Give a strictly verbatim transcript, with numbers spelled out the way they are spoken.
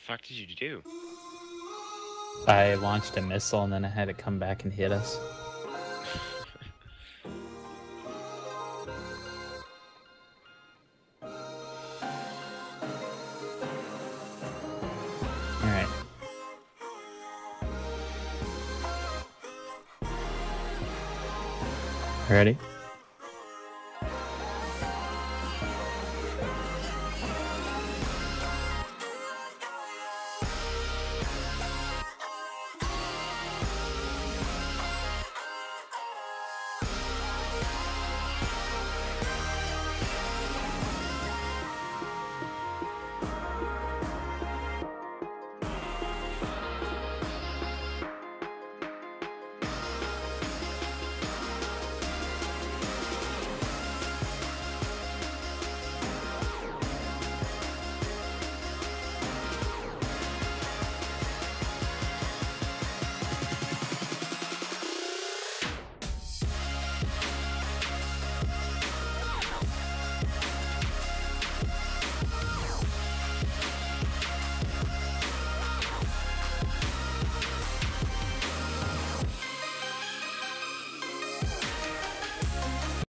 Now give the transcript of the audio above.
fuck did you do? I launched a missile and then I had it come back and hit us. Alright. Ready?